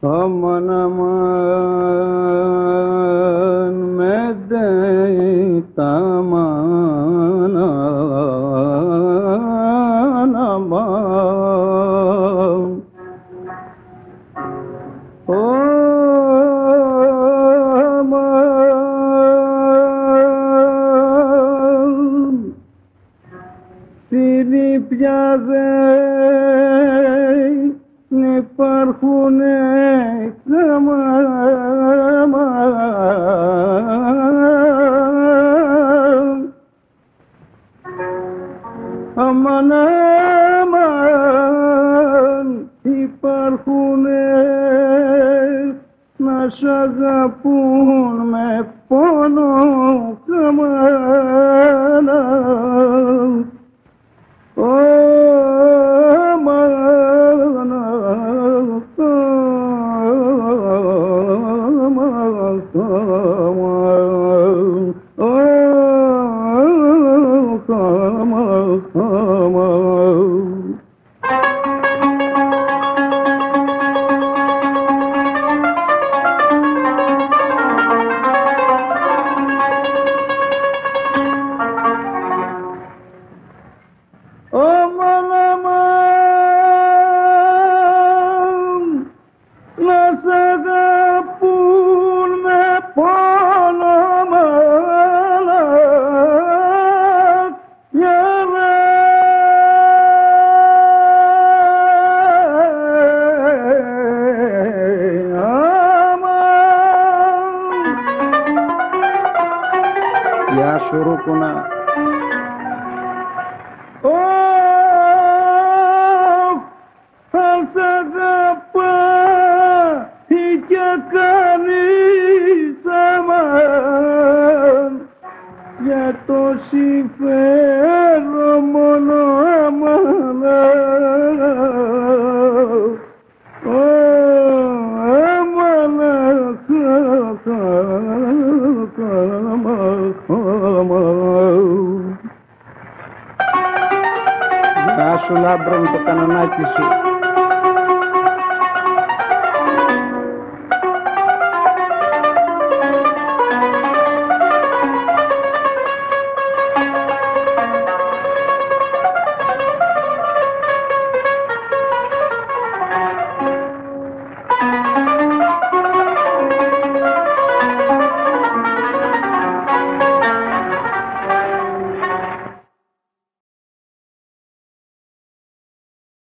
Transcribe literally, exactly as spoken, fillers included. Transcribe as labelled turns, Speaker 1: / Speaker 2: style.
Speaker 1: aman aman medet aman aman aman συριπιάζε υπάρχουνε αμα, αμαν, αμαν, υπάρχουνε να σ' αγαπούν με πόνο καμάνα. Γεια σου Ρούκουνα. Αν σ' αγαπάει και κάνεις αμάν, για το συμφέρον μόνο αμάν. Γεια σου Λάμπρο, το κανονάκι σου.